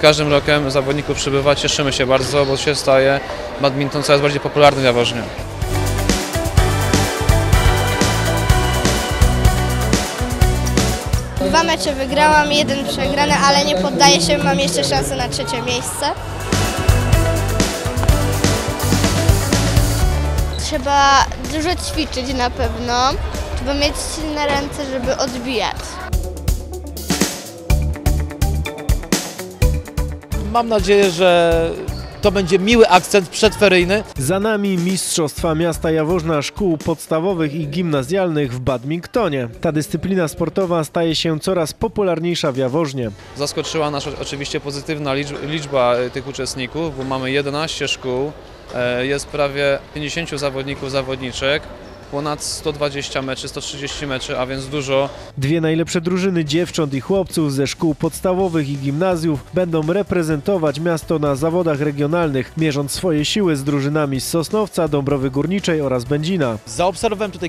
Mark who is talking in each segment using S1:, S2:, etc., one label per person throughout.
S1: każdym rokiem zawodników przybywa, cieszymy się bardzo, bo się staje badminton coraz bardziej popularny w Jaworznie.
S2: 2 mecze wygrałam, 1 przegrany, ale nie poddaję się, mam jeszcze szansę na 3. miejsce. Trzeba dużo ćwiczyć na pewno, trzeba mieć silne ręce, żeby odbijać.
S3: Mam nadzieję, że to będzie miły akcent przedferyjny.
S4: Za nami Mistrzostwa Miasta Jaworzna Szkół Podstawowych i Gimnazjalnych w badmintonie. Ta dyscyplina sportowa staje się coraz popularniejsza w Jaworznie.
S1: Zaskoczyła nas oczywiście pozytywna liczba tych uczestników, bo mamy 11 szkół, jest prawie 50 zawodników, zawodniczek, ponad 120 meczy, 130 meczy, a więc dużo.
S4: 2 najlepsze drużyny dziewcząt i chłopców ze szkół podstawowych i gimnazjów będą reprezentować miasto na zawodach regionalnych, mierząc swoje siły z drużynami z Sosnowca, Dąbrowy Górniczej oraz Będzina.
S3: Zaobserwowałem tutaj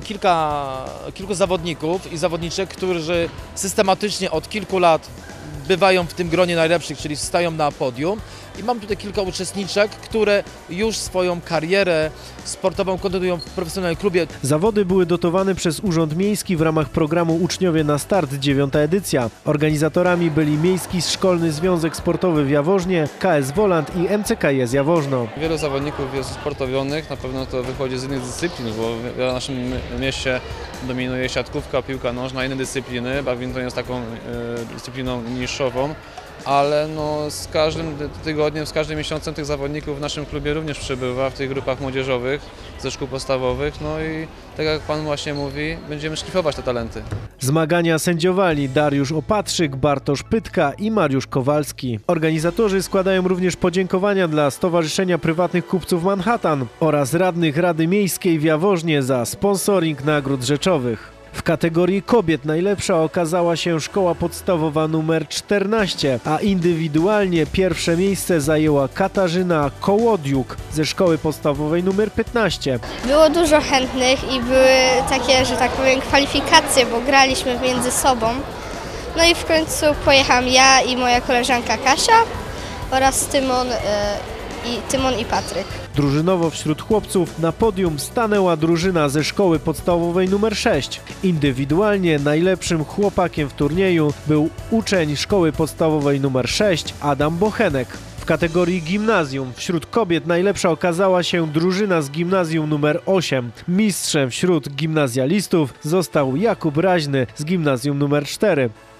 S3: kilku zawodników i zawodniczek, którzy systematycznie od kilku lat bywają w tym gronie najlepszych, czyli stają na podium. I mam tutaj kilka uczestniczek, które już swoją karierę sportową kontynuują w profesjonalnym klubie.
S4: Zawody były dotowane przez Urząd Miejski w ramach programu Uczniowie na Start 9. edycja. Organizatorami byli Miejski Szkolny Związek Sportowy w Jaworznie, KS Woland i MCKS Jaworzno.
S1: Wielu zawodników jest sportowionych, na pewno to wychodzi z innych dyscyplin, bo w naszym mieście dominuje siatkówka, piłka nożna, inne dyscypliny. Badminton jest taką dyscypliną niszową. Ale no, z każdym tygodniem, z każdym miesiącem tych zawodników w naszym klubie również przybywa w tych grupach młodzieżowych ze szkół podstawowych. No i tak jak Pan właśnie mówi, będziemy szlifować te talenty.
S4: Zmagania sędziowali Dariusz Opatrzyk, Bartosz Pytka i Mariusz Kowalski. Organizatorzy składają również podziękowania dla Stowarzyszenia Prywatnych Kupców Manhattan oraz radnych Rady Miejskiej w Jaworznie za sponsoring nagród rzeczowych. W kategorii kobiet najlepsza okazała się szkoła podstawowa nr 14, a indywidualnie pierwsze miejsce zajęła Katarzyna Kołodiuk ze szkoły podstawowej nr 15.
S2: Było dużo chętnych i były takie, że tak powiem, kwalifikacje, bo graliśmy między sobą. No i w końcu pojechałam ja i moja koleżanka Kasia oraz Tymon i Patryk.
S4: Drużynowo wśród chłopców na podium stanęła drużyna ze szkoły podstawowej nr 6. Indywidualnie najlepszym chłopakiem w turnieju był uczeń szkoły podstawowej nr 6 Adam Bochenek. W kategorii gimnazjum wśród kobiet najlepsza okazała się drużyna z gimnazjum nr 8. Mistrzem wśród gimnazjalistów został Jakub Raźny z gimnazjum nr 4.